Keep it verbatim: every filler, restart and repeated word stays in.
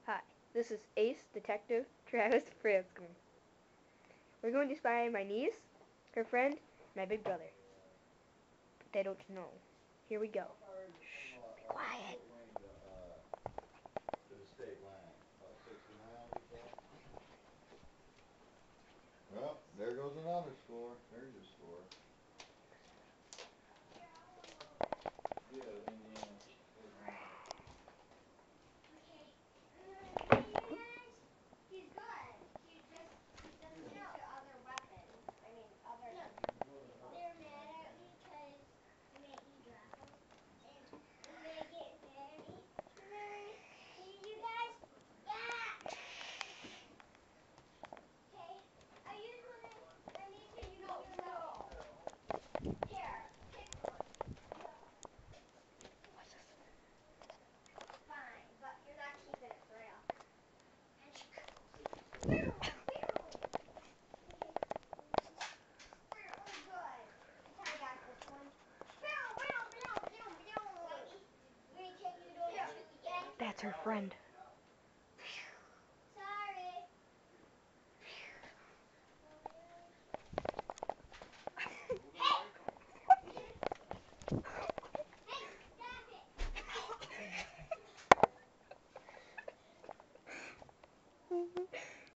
Hi, this is Ace Detective Travis Franscombe. We're going to spy on my niece, her friend, and my big brother. But they don't know. Here we go. Shh, be quiet. To the state line, about sixty miles or so. Well, there goes another score. There's your score. Yeah, Indiana. Okay. You guys, he's good. He just he doesn't get to other weapons. I mean, other people. They're mad at me because I made me drop them, and and they get mad at me. Remember, see you guys? Yeah. Okay. I use one. Of, I need to use no, your no. weapon. Here, pick one. Fine, but you're not keeping it for real. That's her friend. Sorry.